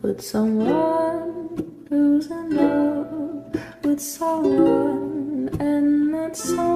with someone who's in love with someone, and that someone